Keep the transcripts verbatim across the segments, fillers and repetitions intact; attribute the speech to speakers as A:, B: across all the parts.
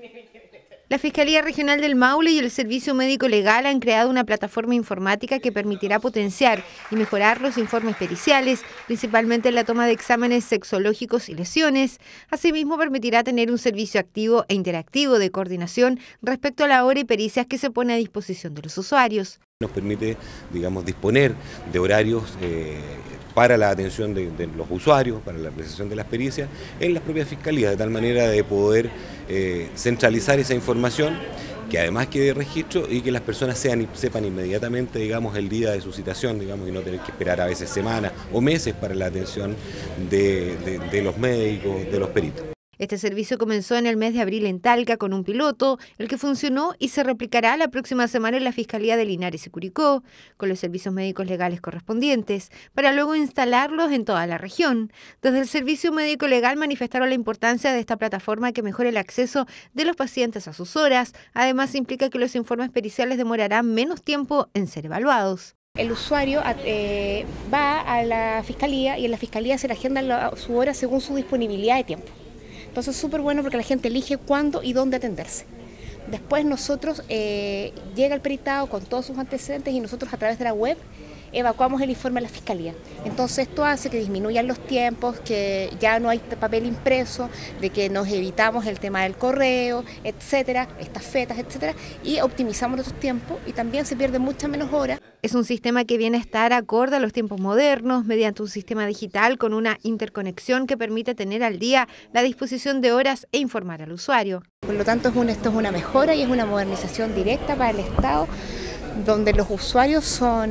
A: La Fiscalía Regional del Maule y el Servicio Médico Legal han creado una plataforma informática que permitirá potenciar y mejorar los informes periciales, principalmente en la toma de exámenes sexológicos y lesiones. Asimismo, permitirá tener un servicio activo e interactivo de coordinación respecto a la hora y pericias que se pone a disposición de los usuarios.
B: Nos permite, digamos, disponer de horarios eh, para la atención de, de los usuarios, para la apreciación de las pericias en las propias fiscalías, de tal manera de poder eh, centralizar esa información, que además quede registro y que las personas sean, sepan inmediatamente, digamos, el día de su citación, digamos, y no tener que esperar a veces semanas o meses para la atención de, de, de los médicos, de los peritos.
A: Este servicio comenzó en el mes de abril en Talca con un piloto, el que funcionó y se replicará la próxima semana en la Fiscalía de Linares y Curicó, con los servicios médicos legales correspondientes, para luego instalarlos en toda la región. Desde el Servicio Médico Legal manifestaron la importancia de esta plataforma que mejore el acceso de los pacientes a sus horas. Además, implica que los informes periciales demorarán menos tiempo en ser evaluados.
C: El usuario eh, va a la Fiscalía y en la Fiscalía se le agenda la, su hora según su disponibilidad de tiempo. Entonces es súper bueno porque la gente elige cuándo y dónde atenderse. Después nosotros, eh, llega el peritado con todos sus antecedentes y nosotros a través de la web evacuamos el informe a la Fiscalía. Entonces esto hace que disminuyan los tiempos, que ya no hay papel impreso, de que nos evitamos el tema del correo, etcétera, estas fetas, etcétera, y optimizamos nuestros tiempos y también se pierden muchas menos horas.
A: Es un sistema que viene a estar acorde a los tiempos modernos mediante un sistema digital con una interconexión que permite tener al día la disposición de horas e informar al usuario.
C: Por lo tanto, es un, esto es una mejora y es una modernización directa para el Estado, donde los usuarios son,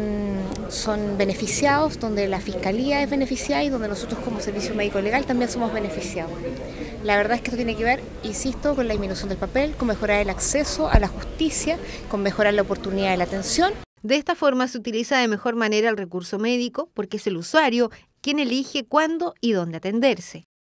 C: son beneficiados, donde la Fiscalía es beneficiada y donde nosotros como Servicio Médico Legal también somos beneficiados. La verdad es que esto tiene que ver, insisto, con la disminución del papel, con mejorar el acceso a la justicia, con mejorar la oportunidad de la atención.
A: De esta forma se utiliza de mejor manera el recurso médico porque es el usuario quien elige cuándo y dónde atenderse.